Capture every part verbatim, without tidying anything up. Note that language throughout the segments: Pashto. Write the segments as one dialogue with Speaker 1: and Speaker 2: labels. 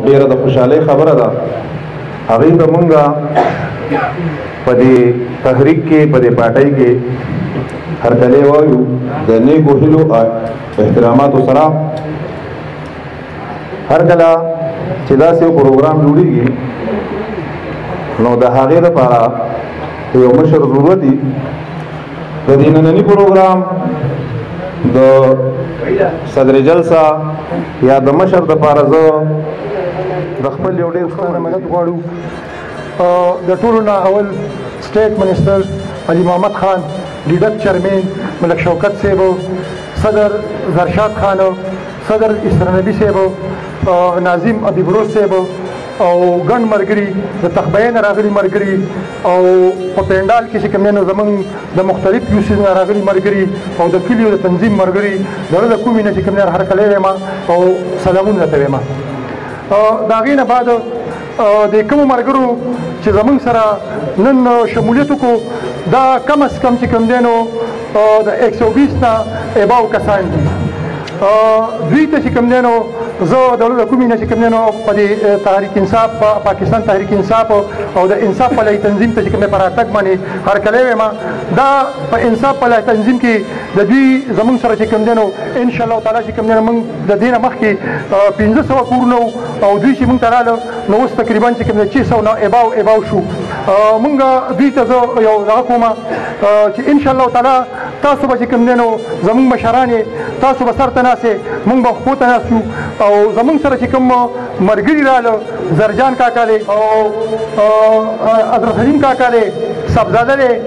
Speaker 1: ډېره د خوشحالۍ خبره ده. هغوی به مونږ په دې تحریک کې په دې پارټۍ کې هرکلی وایو د نیکو هیلو احتراماتو سره. هر کله چې داسې یو پروګرام جوړېږي نو د هغې لپاره یو مشر ضرورت دي. د دې ننني پروګرام د صدر جلسه یا د مشر دپاره زه د خپل یو ډېر ښه
Speaker 2: مدد غواړو. د ټولو نه اول سټیټ منسټر علي محمد خان، لیډک چیرمین ملک شوکت صاحب، صدر زرشاد خان، صدر اسرنبي صاحب، ناظم ابیبروز صاحب او ګڼ ملګري د تخبیې نه راغلي ملګري او په پینډال کې چې کوم دی نو زموږ د مختلف یوسیز نه راغلي ملګري او د کلیو د تنظیم ملګري د زړه د کومې نه چې کوم دی هرکلی وایم او سلامونه درته وایم. د هغې نه بعد د کومو ملګرو چې زموږ سره نن شمولیت وکړو دا کم از کم چې کوم دی نو د ایک سو بیس نه اباو کسان دي. دوی ته چې کوم دی نو زه د زړه د کومې نه چې کوم دی نو په دې تحریک انصاف پاکستان تحریک انصاف او د انصاف پلوي تنظیم ته چې کوم دی په راتګ باندې هرکلی وایم. دا په انصاف پلوي تنظیم کې د دوی زموږ سره چې کوم دی نو انشاءالله تعالی چې کوم دی نو موږ د دې نه مخکې پنځه سوه کورونه او دوی چې موږ ته راغله نو اوس تقریبا چې کوم دی چې سو نه اباو اباو شو. موږ دوی ته زه یو دغه کوم چې انشاءالله تعالی تاسو به چې کوم دی نو زموږ مشران یې تاسو به سر ته ناست یې موږ به خپو ته ناست یو او زموږ سره چې کوم ملګري راغله زرجان کاکا دی او حضرت حلیم کاکا دی صاحبزاده دی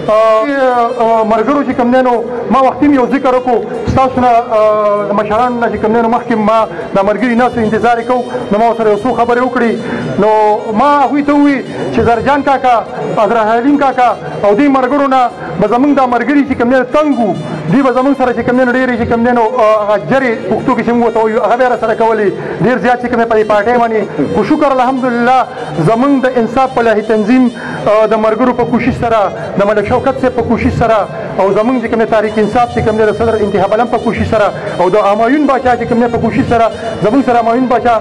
Speaker 2: ملګرو چې کوم دی نو ما وختي یو ذکر وکړو ستاسو نه د مشرانو نه چې کوم دی نو مخکې ما د ملګري ناستو انتظار یې کوو نو ما ورسره یو څو خبرې وکړې نو ما هغوی ته وویل چې زرجان کاکا حضرت حلیم کاکا او دې ملګرو نه به زموږ دا ملګري چې کوم دی تنګ وو دوی به زموږ سره چې کوم دی نو ډېرې چې کوم دی نو هغه جرې پښتو کې چې موږ ورته وایو هغه به یې راسره کولې ډېر زیات چې کوم دی په دې پارټۍ باندې خو شکر الحمدلله زموږ د انصاف پلوي تنظیم د ملګرو په کوشش سره د ملک شوکت صاحب په کوشش سره او زموږ چې کوم دی تحریک انصاف چې کوم دی د صدر انتخاب علم په کوشش سره او د همایون باچا چې کوم دی په کوشش سره زموږ سره همایون باچا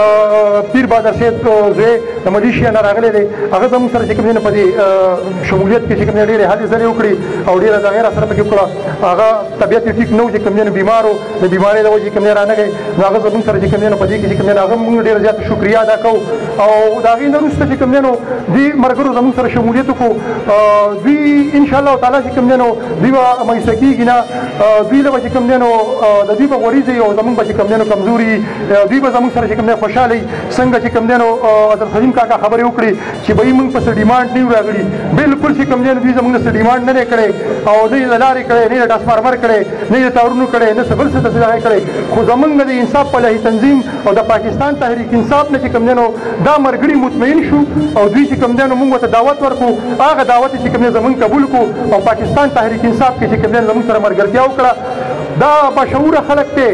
Speaker 2: پیر بادر صاحب زوی د ملیشیا نه راغلی دی هغه زموږ سره چې کوم دی نو په دې شمولیت کې چې کوم دی ډېرې هلې ځلې وکړي او ډېره د هغې راسره پکې وکړه. هغه طبیعت یې ټیک نه و چې کوم دی نو بیمار و د بیمارۍ د وجې کوم دی رانغی نو هغه زموږ سره چې کوم دی نو په دې کې چې کوم دی نو هغه موږ ډېره زیاته شکریه ادا کوو او د هغې نه وروسته چې کوم دی نو دې ملګرو زموږ سره شمولیت وکړو. دوی انشاءالله تعالی چې کوم دی نو دوی به مایوسه کېږي نه دوی له به چې کوم دی نو د دوی به غوړېږي او زموږ به چې کوم دی نو کمزوري دوی به زموږ سره چې کوم دی خوشحاله وي. څنګه چې کوم دی نو حضرت حلیم کاکا خبرې وکړي چې به موږ په څه ډیمانډ نه یو راغلي بالکل چې کوم دی نو دوی زموږ نه څه ډیمانډ نه دی کړی او دوی د لارې کړی نه یې ټرانسفارمر کړی نه یې تارونو کړی نه څه بل څه داسې هغه کړی خو زموږ د انصاف پلوي تنظیم او د پاکستان تحریک انصاف نه چې کوم دی نو دا ملګري مطمئن شو او دوی چې کوم دی نو موږ ورته دعوت ورکړو هغه دعوت چې کوم دی زموږ قبول کړو او پاکستان تحریک انصاف کې چې کوم دی زموږ سره ملګرتیا وکړه. دا باشعوره خلک دی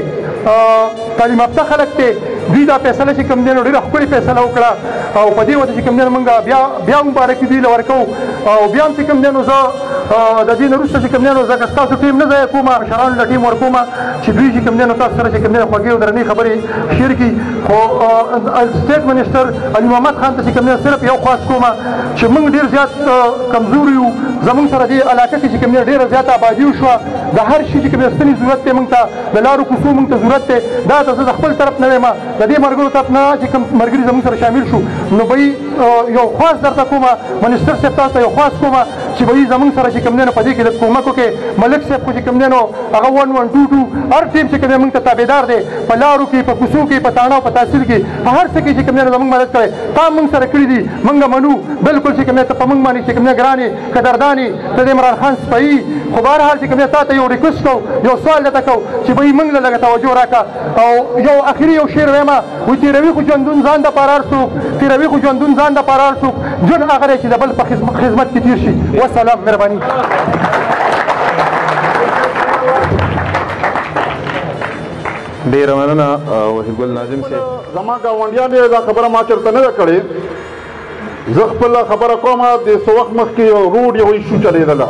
Speaker 2: تعلیم یافته خلک دی دوی دا فیصله چې کوم دی نو ډېره ښکلې فیصله وکړه او په دې وجه چې کوم دی نو موږ بیا بیا مبارکي دوی له ورکوو او بیا هم چې کوم دی نو زه د دې نه وروسته چې کوم دی نو ځکه ستاسو ټیم نه ضایع کوم مشرانو له ټیم ورکوم چې دوی چې کوم دی نو تاسو سره چې کوم دی نو خوږې او درنې خبرې شیر کړي. خو سټیټ منسټر علي محمد خان ته چې کوم دی صرف یو خواست کوم چې موږ ډېر زیات کمزوري یو زموږ سره دې علاقه کې چې کوم دی ډېره زیاته آبادي وشوه د هر شي چې کوم دی ستنې ضرورت دی موږ ته د لارو کوڅو موږ ته ضرورت دی دا ته زه د خپل طرف نه وایم د دې ملګرو طرف نه چې کوم ملګري زموږ سره شامل شو نو به یو خواست درته کوم منسټر صاحب تاسو ته یو خواست کوم چې به زموږ سره چې کوم دی نو په دې کې د کومک وکړې. ملک صاحب خو چې کوم دی نو هغه ون ون ټو ټو هر ټیم چې کوم دی موږ ته تابعدار دی په لارو کې په کوڅو کې په تاڼه او په تحصیل کې په هر څه کې چې کوم دی نو زموږ مدد کړی تا موږ سره کړي دي موږ منو بالکل چې کوم دی ته په موږ باندې چې کوم دی ګران یې قدردان یې ته د عمران خان سپایي خو بهرحال چې کوم دی تا ته یو ریکوست کوو یو سوال درته کوو چې به موږ له لږه توجه راکړه او یو اخري یو شعر وایم وایي تېروي خو ژوندون ځان دپاره هر څوک تېروي خو ژوندون ځان دپاره هر څوک ژوند هغه دی چې د بل په خدمت کې تېر شي. والسلام مهرباني.
Speaker 1: ډېره مننه وحید ګل ناظم صاحب.
Speaker 3: زما ګاونډیان یې دا خبره ما چېرته نه ده کړې زه خپله خبره کوم د څه وخت مخکې یو روډ یو ایشو چلېدله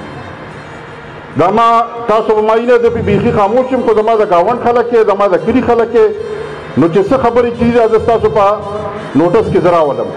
Speaker 3: دا ما تاسو به مایله زه پې بیخي خاموش یم خو زما د ګاونډ خلک یې زما د کلي خلک یې نو چې څه خبرې کېږي زه ستاسو په نوټس کې زه راولم.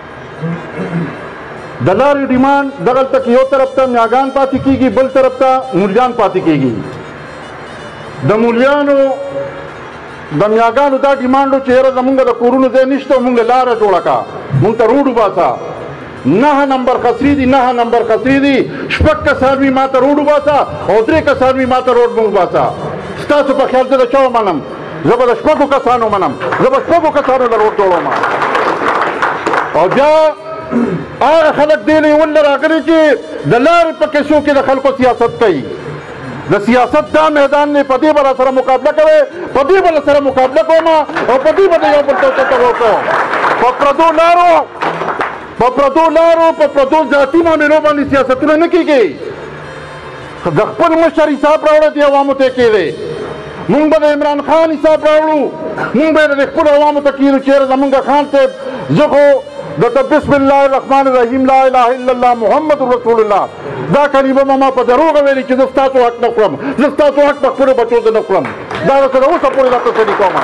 Speaker 3: د لارې ډیمانډ دغلته کې یو طرف ته میاګان پاتې کېږي بل طرف ته مولیان پاتې کېږي. د مولیانو د میاګانو دا ډیمانډ و چې یاره زمونږ د کورونو ځای نشته مونږ لاره جوړه کړه مونږ ته روډ وباسه. نه نمبر خسري دي نه نمبر خسري دي شپږ کسان وي ما ته روډ وباسه او درې کسان وي ما ته روډ مه وباسه. ستاسو په خیال زه د چا ومنم؟ زه به د شپږو کسانو منم زه به شپږو کسانو له روډ جوړوم. او بیا هغه خلک دې لیول راغلي چې د لارې په کیسو کې د خلکو سیاست کوي. د سیاست دا میدان نه په دې به را سره مقابله کوي په دې به له سره مقابله کوم او په دې به د یو بل ته چکر وکړو. په پردو لارو په پردو لارو په پردو ذاتي معاملو باندې سیاستونه نه کېږي. د خپل مشر حساب راوړه دې عوامو ته کېدی. مونږ به د عمران خان حساب راوړو مونږ به د خپلو عوامو ته کېدو چېرې زمونږ خان صاحب زه خو دته بسم الله الرحمن الرحیم لا اله الا الله محمد رسول الله دا کلمه ما په دروغه ویلي چې زه ستاسو حق نه خورم زه ستاسو حق په خپلو بچو زه نه خورم. دا درته د اوسه پورې دا تسلي کوم.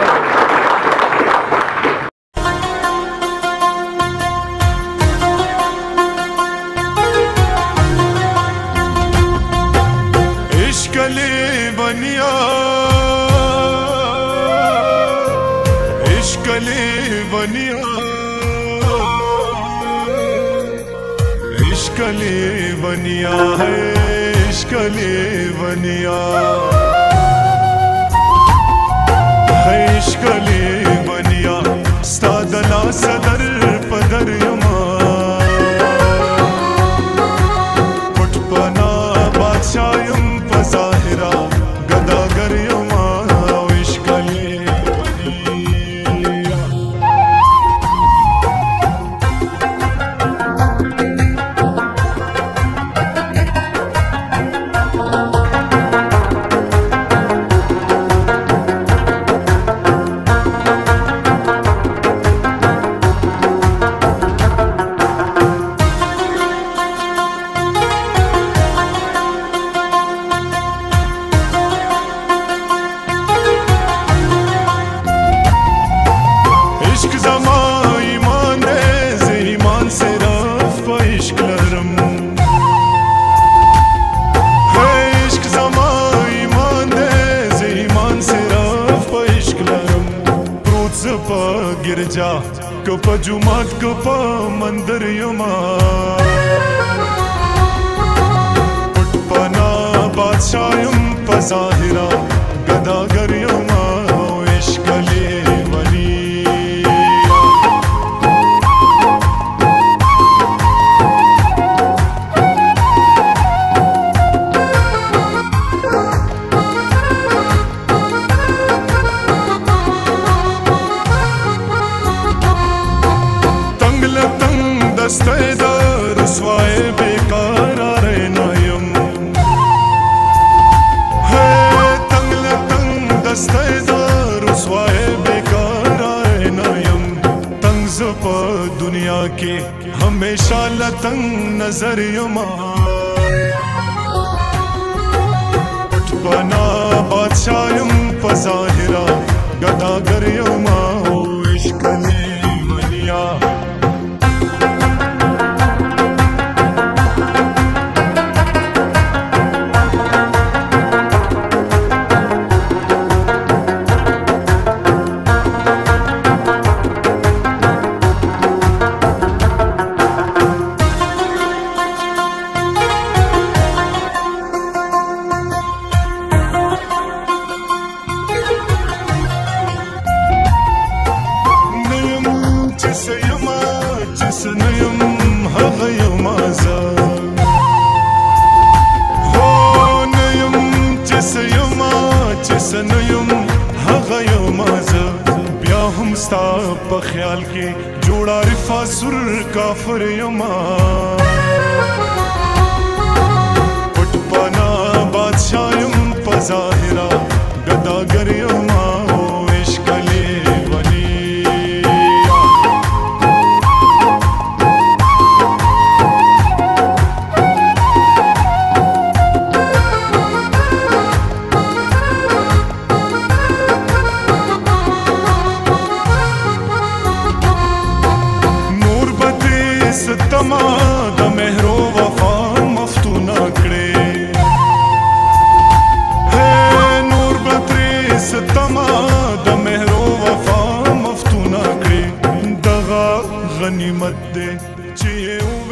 Speaker 4: इश्कले बनिया है इश्कले बनिया है इश्कले बनिया स्तादला सदर पदर यमा पुटपना बादशाहम पजाहिरा गदागर यमा इश्कले गिरजा कप जुमात कप मंदिर युमा पुटपना बादशाहम पजाहिरा गदागर युमा इश्कले बनी दस्तैदार स्वाए बेकार रहनायम है तंगल तंग दस्तैदार स्वाए बेकार रहनायम तंग प दुनिया के हमेशा लतंग नजर यमा पुटपना बादशाहम पजाहिरा गदागर यमा इश्कले बनिया په خیال کې جوړا رفا سر کافر یما پټپنا بادشاہم پظاهرا گداگر یما عشقلے بنی غنیمت دے چې